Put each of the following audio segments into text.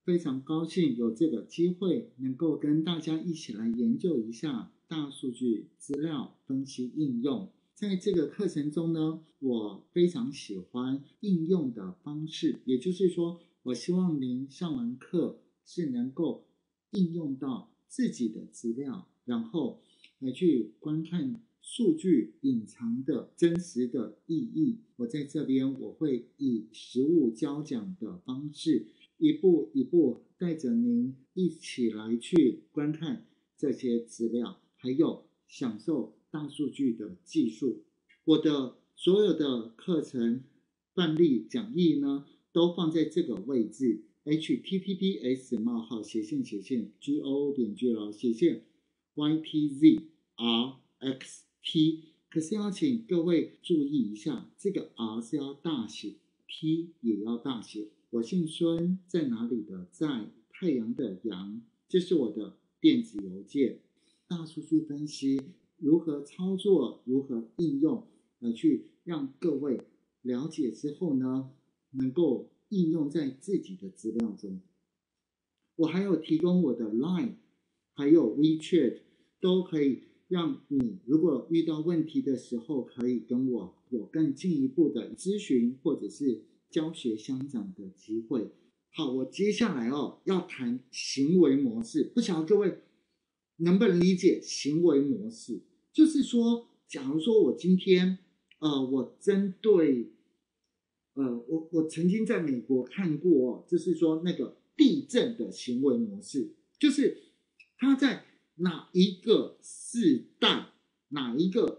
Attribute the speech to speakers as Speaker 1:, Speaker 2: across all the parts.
Speaker 1: 非常高兴有这个机会能够跟大家一起来研究一下大数据资料分析应用。在这个课程中呢，我非常喜欢应用的方式，也就是说，我希望您上完课是能够应用到自己的资料，然后来去观看数据隐藏的真实的意义。我在这边我会以实物教讲的方式，一步一步带着您一起来去观看这些资料，还有享受大数据的技术。我的所有的课程范例讲义呢，都放在这个位置 https://go.ytzrxt。可是要请各位注意一下，这个 R 是要大写， T 也要大写。我姓孙，在哪里的在，太阳的阳，这是我的电子邮件。大数据分析如何操作，如何应用，来去让各位了解之后呢，能够应用在自己的资料中。我还有提供我的 Line 还有 WeChat， 都可以让你如果遇到问题的时候，可以跟我有更进一步的咨询或者是教学相长的机会。好，我接下来要谈行为模式，不晓得各位能不能理解行为模式？就是说，假如说我今天我针对我曾经在美国看过就是说那个地震的行为模式，就是它在哪一个世代，哪一个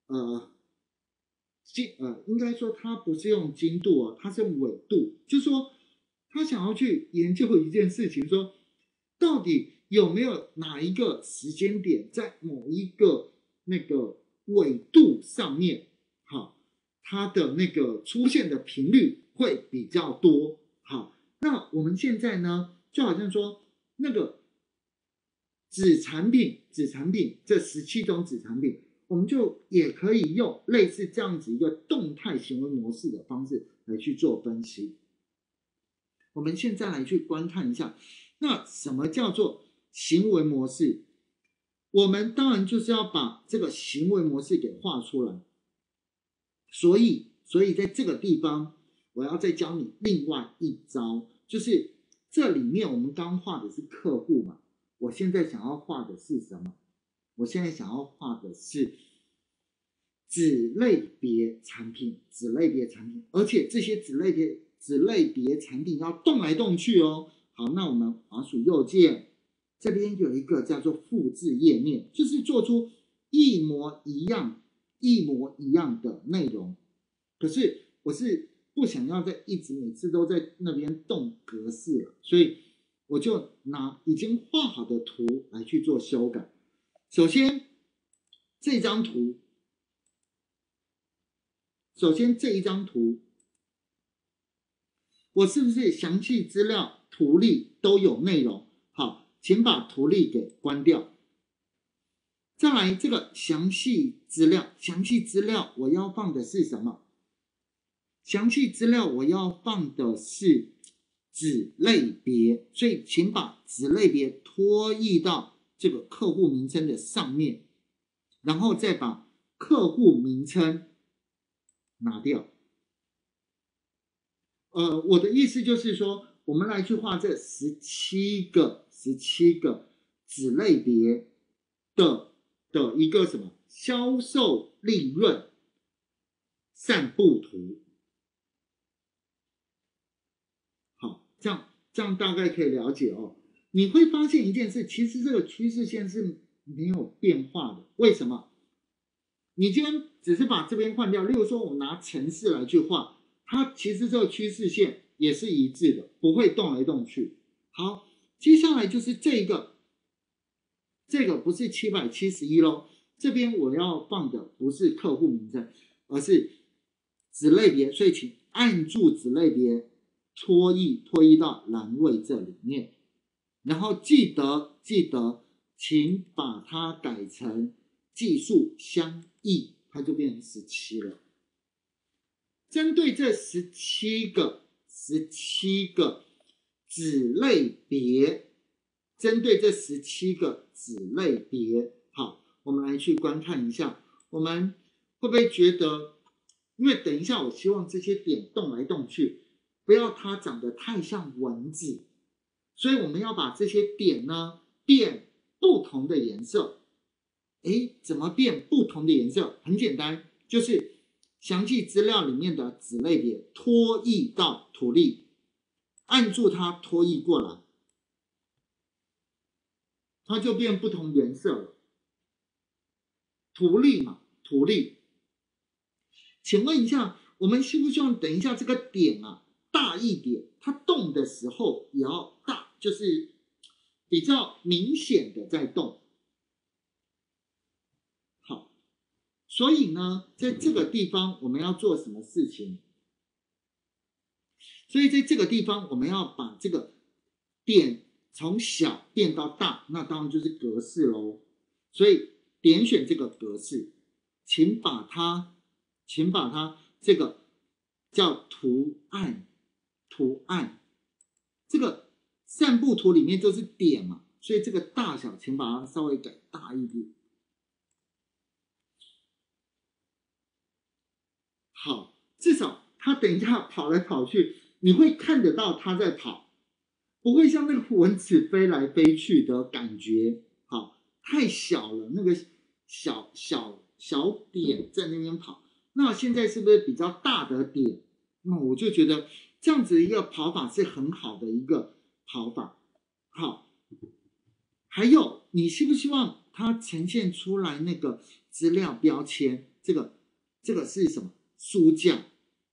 Speaker 1: 应该说它不是用精度它是用纬度，就是说他想要去研究一件事情，说到底有没有哪一个时间点在某一个那个纬度上面，好，它的那个出现的频率会比较多。好，那我们现在呢，就好像说那个子产品这17种子产品，我们就也可以用类似这样子一个动态行为模式的方式来去做分析。我们现在来去观看一下，那什么叫做行为模式？我们当然就是要把这个行为模式给画出来。所以在这个地方，我要再教你另外一招，就是这里面我们刚画的是客户嘛，我现在想要画的是什么？我现在想要画的是子类别产品，而且这些子类别产品要动来动去哦。好，那我们滑鼠右键，这边有一个叫做复制页面，就是做出一模一样的内容。可是我是不想要再一直每次都在那边动格式了，所以我就拿已经画好的图来去做修改。首先这张图，我是不是详细资料图例都有内容？好，请把图例给关掉。再来这个详细资料我要放的是什么？详细资料我要放的是子类别，所以请把子类别拖移到这个客户名称的上面，然后再把客户名称拿掉。我的意思就是说，我们来去画这17个子类别的一个什么销售利润散布图。好，这样大概可以了解哦。你会发现一件事，其实这个趋势线是没有变化的。为什么？你今天只是把这边换掉，例如说我们拿程式来去画，它其实这个趋势线也是一致的，不会动来动去。好，接下来就是这个不是771咯，这边我要放的不是客户名称，而是子类别，所以请按住子类别拖移到栏位这里面，然后记得请把它改成技术相异，它就变成17了。针对这17个子类别，针对这17个子类别，好，我们来去观看一下，我们会不会觉得，因为等一下我希望这些点动来动去，不要它长得太像蚊子，所以我们要把这些点呢变不同的颜色。怎么变不同的颜色？很简单，就是详细资料里面的子类别拖移到图例，按住它拖移过来，它就变不同颜色了。图例嘛，图例。请问一下，我们希不希望等一下这个点啊大一点，它动的时候也要大，就是比较明显的在动。好，所以呢，在这个地方我们要做什么事情？所以在这个地方我们要把这个点从小变到大，那当然就是格式咯。所以点选这个格式，请把它这个叫图案，这个散布图里面就是点嘛，所以这个大小请把它稍微改大一点。好，至少它等一下跑来跑去，你会看得到它在跑，不会像那个蚊子飞来飞去的感觉。好，太小了，那个小点在那边跑。那现在是不是比较大的点？那我就觉得这样子一个跑法是很好的一个跑法。好，还有你希不希望它呈现出来那个资料标签？这个是什么？书架。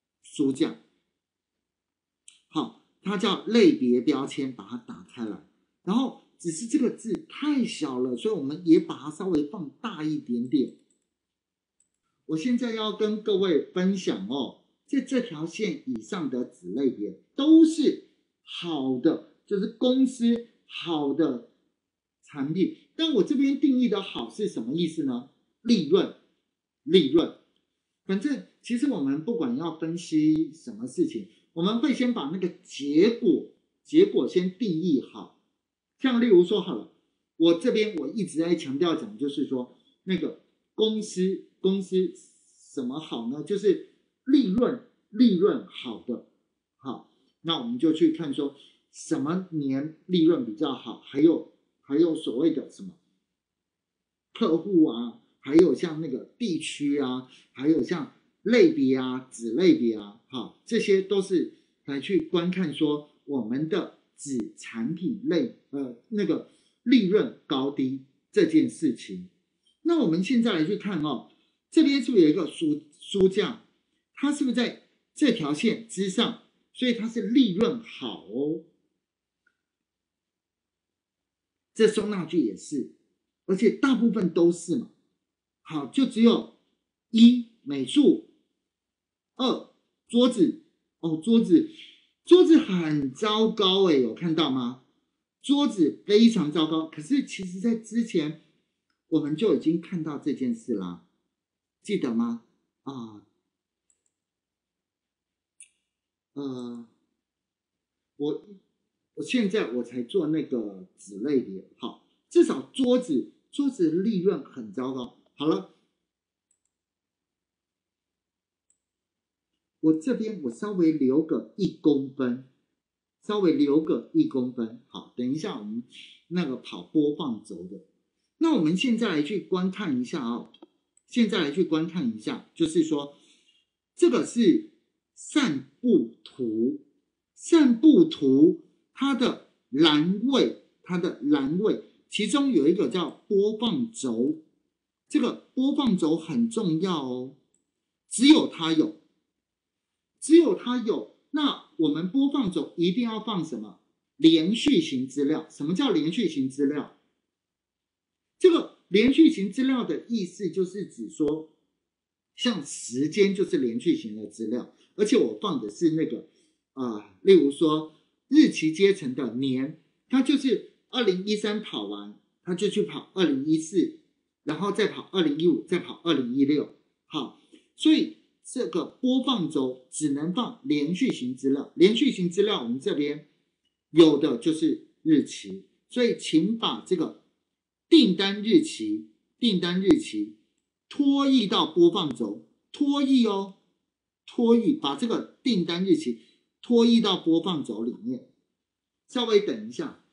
Speaker 1: 好，它叫类别标签，把它打开来。然后只是这个字太小了，所以我们也把它稍微放大一点点。我现在要跟各位分享哦，在这条线以上的子类别都是好的，就是公司好的产品。但我这边定义的好是什么意思呢？利润。反正其实我们不管要分析什么事情，我们会先把那个结果先定义好。像例如说好了，我这边我一直在强调讲，就是说那个公司什么好呢？就是利润好的。好，那我们就去看说什么年利润比较好，还有所谓的什么客户啊，还有像那个地区啊，还有像类别啊、子类别啊，好，这些都是来去观看说我们的子产品类那个利润高低这件事情。那我们现在来去看哦，这边是不是有一个书架？它是不是在这条线之上？所以它是利润好哦。这收纳句也是，而且大部分都是嘛。好，就只有1美术，2桌子。哦，桌子很糟糕诶，有看到吗？桌子非常糟糕。可是其实在之前我们就已经看到这件事啦，记得吗？我现在我才做那个子类别。好，至少桌子的利润很糟糕。好了，我这边我稍微留个1公分，好，等一下我们那个跑播放轴的。那我们现在来去观看一下哦，就是说这个是散布图，它的栏位，其中有一个叫播放轴，这个播放轴很重要哦，只有它有。那我们播放轴一定要放什么？连续型资料。什么叫连续型资料？这个连续型资料的意思就是指说，像时间就是连续型的资料，而且我放的是那个例如说日期阶层的年，它就是2013跑完，它就去跑2014，然后再跑2015，再跑2016。好，所以这个播放轴只能放连续型资料。连续型资料我们这边有的就是日期，所以请把这个订单日期拖移到播放轴，拖移，把这个订单日期拖移到播放轴里面。稍微等一下，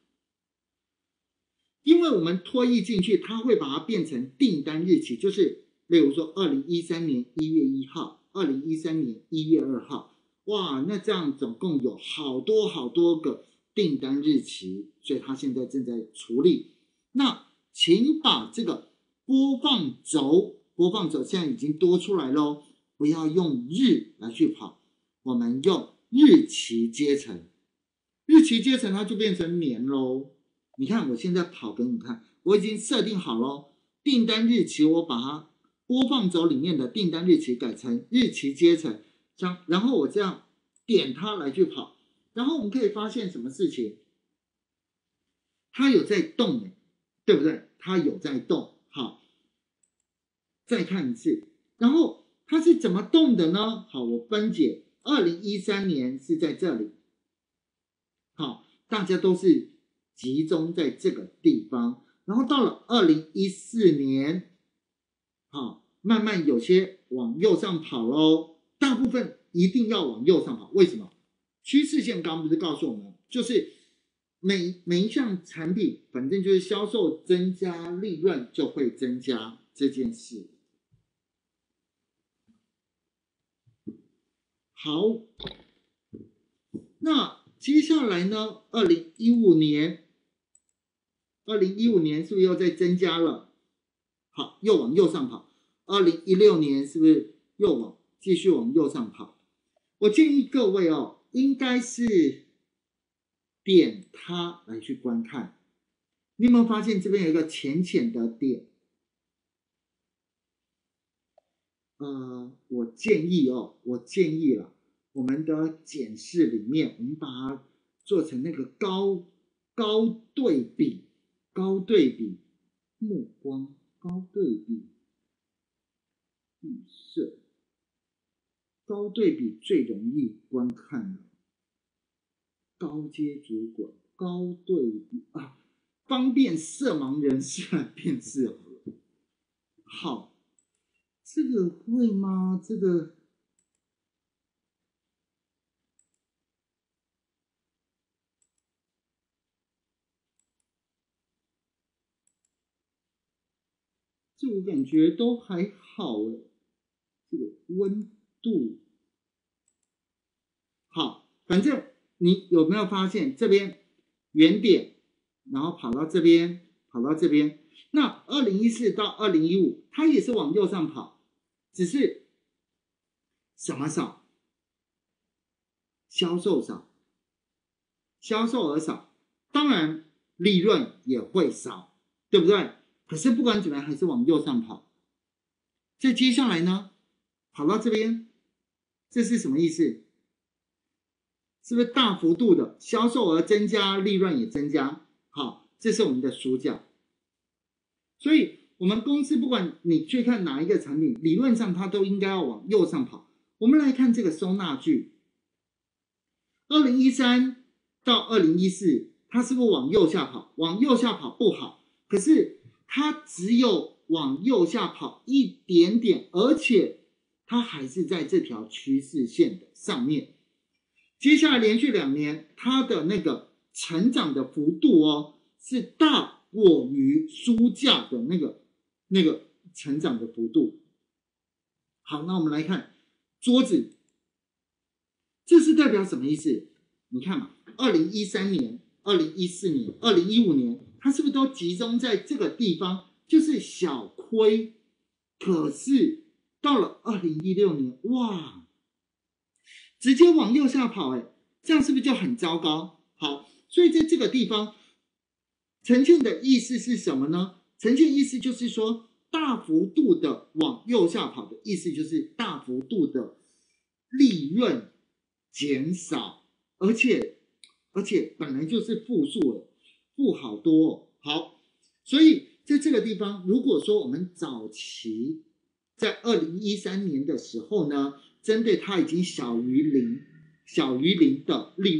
Speaker 1: 因为我们拖移进去，它会把它变成订单日期，就是例如说2013年1月1号，2013年1月2号，哇，那这样总共有好多个订单日期，所以它现在正在处理。那请把这个播放轴现在已经多出来咯，不要用日来去跑，我们用日期阶层，它就变成年咯。你看我现在跑给你看，我已经设定好咯，订单日期我把它播放轴里面的订单日期改成日期阶层，然后我这样点它来去跑，然后我们可以发现什么事情？它有在动，对不对？它有在动。好，再看一次，然后它是怎么动的呢？好，我分解，2013年是在这里，好，大家都是集中在这个地方，然后到了2014年，好，慢慢有些往右上跑咯，大部分一定要往右上跑，为什么？趋势线刚刚不是告诉我们，就是每一项产品，反正就是销售增加，利润就会增加这件事。好，那接下来呢？2015年是不是又在增加了？好，又往右上跑。2016年是不是又继续往右上跑？我建议各位应该是点它来去观看。你有没有发现这边有一个浅浅的点？我建议了，我们的检视里面，我们把它做成那个高对比，目光高对比，预设高对比最容易观看了。高阶主管高对比啊，方便色盲人士来辨识好了。好，这个会吗？这个我感觉都还好诶，这个温度好，反正你有没有发现这边原点，然后跑到这边，那2014到2015，它也是往右上跑，只是什么少？销售少，销售额少，当然利润也会少，对不对？可是不管怎么样，还是往右上跑。再接下来呢，跑到这边，这是什么意思？是不是大幅度的销售额增加，利润也增加？好，这是我们的书价。所以我们公司不管你去看哪一个产品，理论上它都应该要往右上跑。我们来看这个收纳具，2013到2014，它是不是往右下跑？往右下跑不好，可是它只有往右下跑一点点，而且它还是在这条趋势线的上面。接下来连续2年，它的那个成长的幅度是大过于书价的那个成长的幅度。好，那我们来看桌子，这是代表什么意思？你看嘛，2013年、2014年、2015年，它是不是都集中在这个地方，就是小亏？可是到了2016年，哇！直接往右下跑，这样是不是就很糟糕？好，所以在这个地方，呈现的意思是什么呢？呈现意思就是说，大幅度的往右下跑的意思就是大幅度的利润减少，而且本来就是负数，负好多。好，所以在这个地方，如果说我们早期在2013年的时候呢，针对它已经小于零的利润，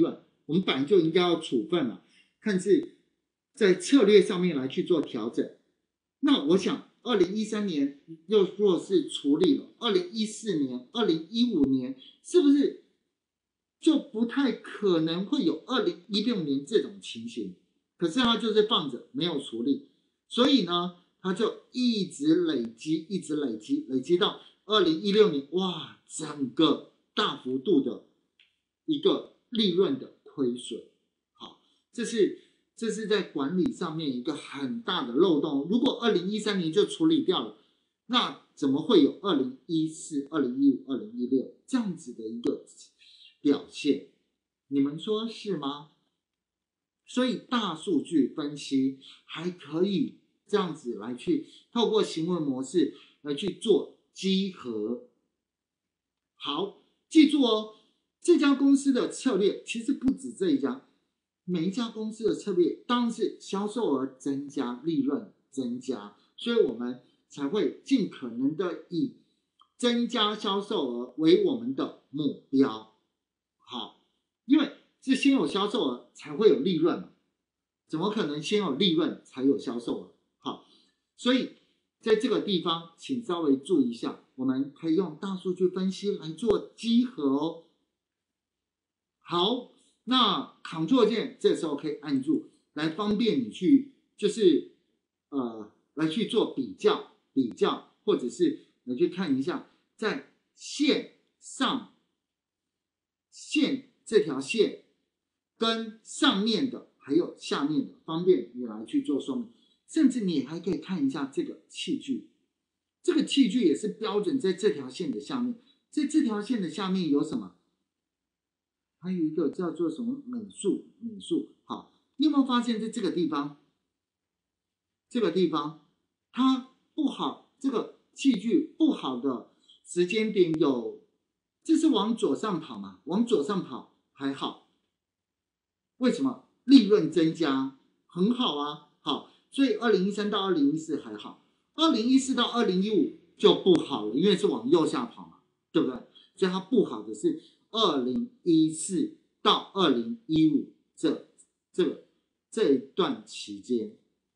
Speaker 1: 我们本来就应该要处分了，看是在策略上面来去做调整。那我想2013年又若是处理了，2014年、2015年是不是就不太可能会有2016年这种情形？可是它就是放着没有处理，所以呢，它就一直累积，一直累积，累积到2016年，哇，整个大幅度的一个利润的亏损。好，这是在管理上面一个很大的漏洞。如果2013年就处理掉了，那怎么会有2014、2015、2016这样子的一个表现？你们说是吗？所以大数据分析还可以这样子来去透过行为模式来去做稽核。好，记住哦，这家公司的策略其实不止这一家，每一家公司的策略当然是销售额增加，利润增加，所以我们才会尽可能的以增加销售额为我们的目标。好，因为是先有销售额才会有利润嘛，怎么可能先有利润才有销售额？好，所以在这个地方请稍微注意一下，我们可以用大数据分析来做稽核哦。好，那 Ctrl 键这时候可以按住，来方便你去就是来去做比较，或者是来去看一下在线这条线跟上面的还有下面的，方便你来去做说明。甚至你还可以看一下这个器具，这个器具也是标准在这条线的下面，在这条线的下面有什么？还有一个叫做什么美术。好，你有没有发现在这个地方它不好，这个器具不好的时间点有，这是往左上跑嘛？往左上跑还好，为什么？利润增加很好啊。好，所以2013到2014还好，2014到2015就不好了，因为是往右下跑嘛，对不对？所以它不好的是2014到2015这一段期间。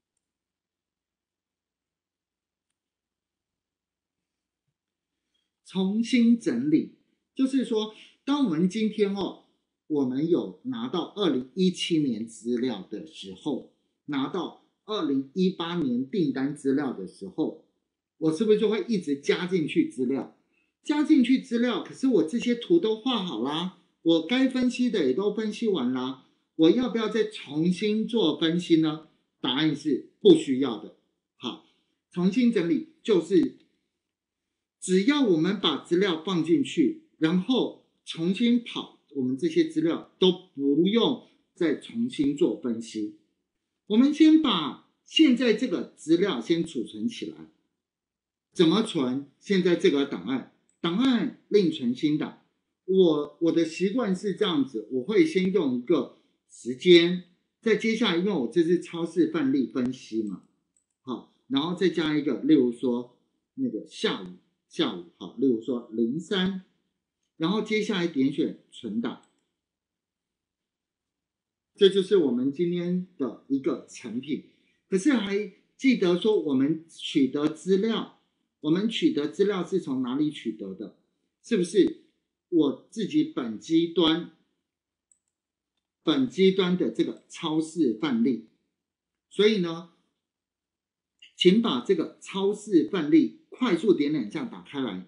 Speaker 1: 重新整理，就是说，当我们今天我们有拿到2017年资料的时候，拿到2018年订单资料的时候，我是不是就会一直加进去资料？可是我这些图都画好啦，我该分析的也都分析完啦，我要不要再重新做分析呢？答案是不需要的。好，重新整理就是只要我们把资料放进去，然后重新跑，我们这些资料都不用再重新做分析。我们先把现在这个资料先储存起来。怎么存？现在这个档案另存新档。我的习惯是这样子，我会先用一个时间，再接下来因为我这是超市范例分析嘛，好，然后再加一个，例如说那个下午，好，例如说03，然后接下来点选存档，这就是我们今天的一个成品。可是还记得说我们取得资料是从哪里取得的？是不是我自己本机端的这个超市范例？所以呢，请把这个超市范例快速点2下打开来。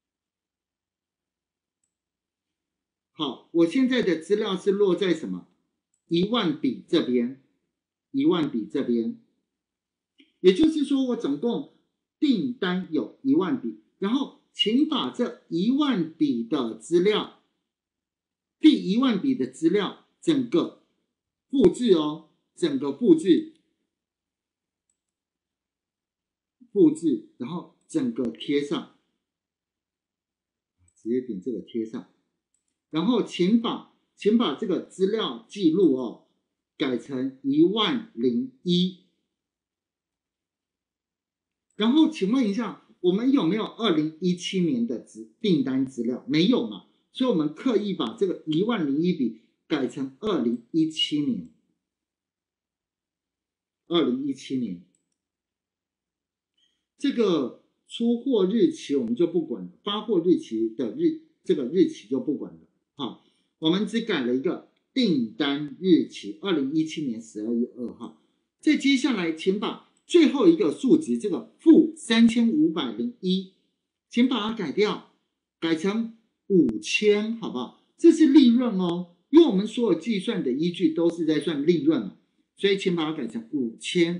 Speaker 1: 好，我现在的资料是落在什么？10000笔这边，10000笔这边，也就是说我总共订单有10000笔，然后请把这10000笔的资料，第10000笔的资料整个复制哦，复制，然后整个贴上，直接点这个贴上，然后请把这个资料记录改成1001。然后请问一下，我们有没有2017年的订单资料？没有嘛，所以我们刻意把这个1001笔改成2017年。2017年这个出货日期我们就不管了，发货日期的这个日期就不管了。好，我们只改了一个订单日期，2017年12月2号。再接下来，请把最后一个数值这个负3501，请把它改掉，改成5000，好不好？这是利润哦，因为我们所有计算的依据都是在算利润嘛，所以请把它改成5000。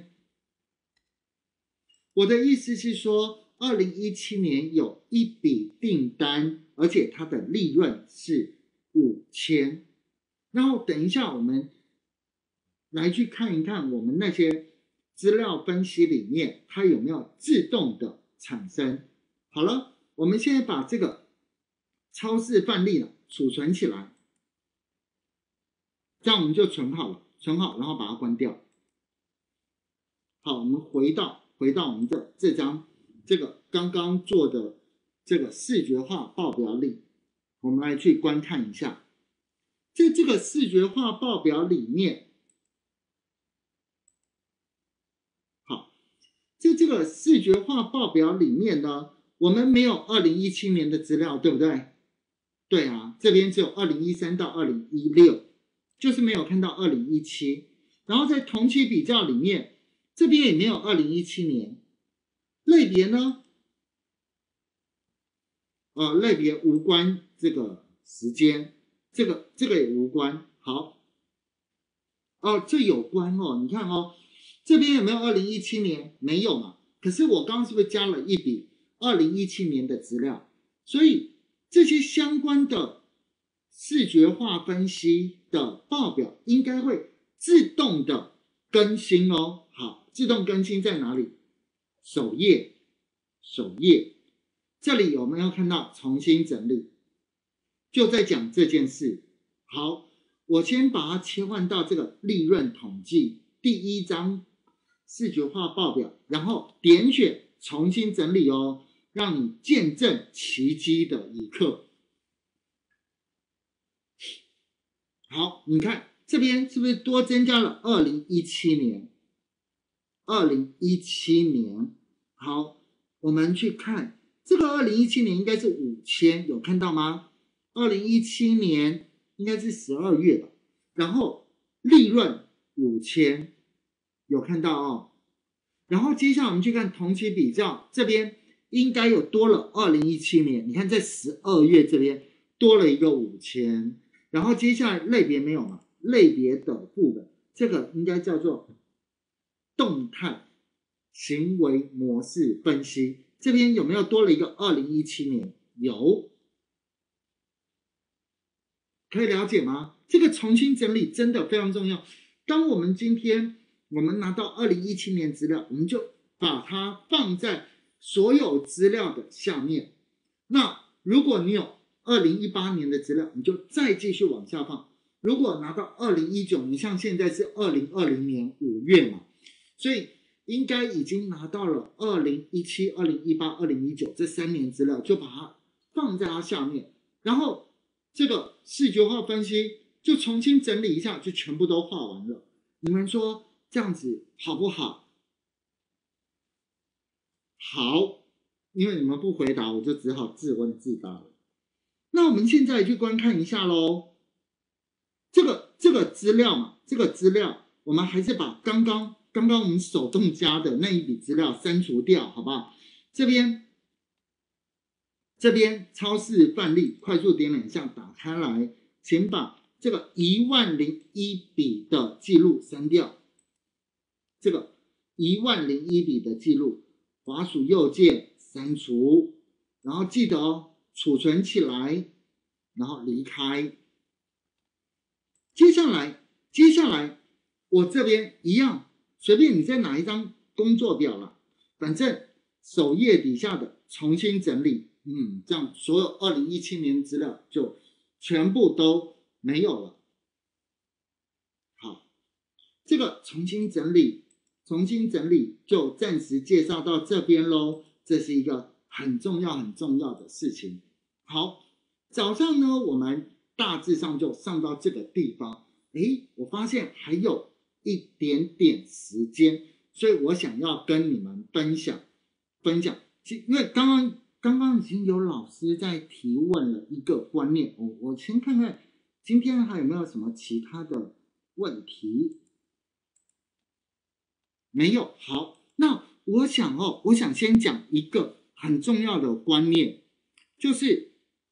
Speaker 1: 我的意思是说，2017年有一笔订单，而且它的利润是5000。然后等一下我们来去看一看我们那些资料分析里面它有没有自动的产生。好了，我们现在把这个超市范例储存起来，这样我们就存好了，然后把它关掉。好，我们回到我们的这张这个刚刚做的这个视觉化报表里，我们来去观看一下。在这个视觉化报表里面，好，在这个视觉化报表里面呢，我们没有2017年的资料，对不对？对啊，这边只有2013到2016，就是没有看到2017。然后在同期比较里面，这边也没有2017年。类别呢？类别无关这个时间。这个也无关。好，这有关哦。你看哦，这边有没有2017年？没有嘛。可是我刚刚是不是加了一笔2017年的资料？所以这些相关的视觉化分析的报表应该会自动的更新哦。好，自动更新在哪里？首页，这里有没有看到重新整理？就在讲这件事。好，我先把它切换到这个利润统计第一章视觉化报表，然后点选重新整理哦，让你见证奇迹的一刻。好，你看这边是不是多增加了2017年？2017年，好，我们去看这个2017年应该是5000，有看到吗？2017年应该是12月吧，然后利润5000，有看到哦。然后接下来我们去看同期比较，这边应该有多了2017年，你看在12月这边多了一个5000，然后接下来类别没有嘛？类别的部分，这个应该叫做动态行为模式分析，这边有没有多了一个2017年？有，可以了解吗？这个重新整理真的非常重要。当我们今天拿到2017年资料，我们就把它放在所有资料的下面。那如果你有2018年的资料，你就再继续往下放。如果拿到2019年，像现在是2020年5月嘛，所以应该已经拿到了2017、2018、2019这3年资料，就把它放在它下面，然后这个视觉化分析就重新整理一下，就全部都画完了。你们说这样子好不好？好，因为你们不回答，我就只好自问自答了。那我们现在去观看一下咯。这个资料嘛，这个资料我们还是把刚刚我们手动加的那一笔资料删除掉，好不好？这边超市范例快速点两下打开来，请把这个1001笔的记录删掉。这个1001笔的记录，滑鼠右键删除，然后记得哦，储存起来，然后离开。接下来我这边一样，随便你再拿一张工作表了，反正首页底下的重新整理，这样所有2017年资料就全部都没有了。好，这个重新整理就暂时介绍到这边咯，这是一个很重要的事情。好，早上呢我们大致上就上到这个地方。我发现还有一点点时间，所以我想要跟你们分享。因为刚刚已经有老师在提问了一个观念，我先看看今天还有没有什么其他的问题。没有。好，那我想先讲一个很重要的观念，就是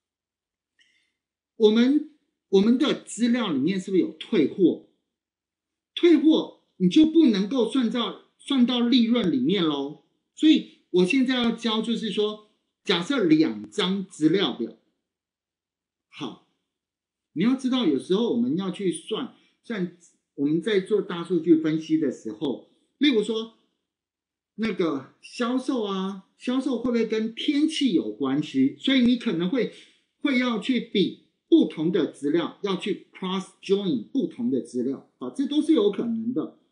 Speaker 1: 我们的资料里面是不是有退货？退货你就不能够算到利润里面咯。所以我现在要教就是说，假设2张资料表，好，你要知道有时候我们要去算我们在做大数据分析的时候，例如说那个销售会不会跟天气有关系？所以你可能会要去比不同的资料，要去 cross join 不同的资料，这都是有可能的。